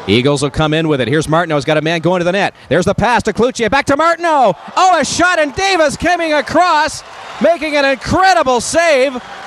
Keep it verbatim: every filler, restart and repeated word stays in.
Eagles will come in with it. Here's Martineau. He's got a man going to the net. There's the pass to Cloutier. Back to Martineau. Oh, a shot, and Davis coming across, making an incredible save.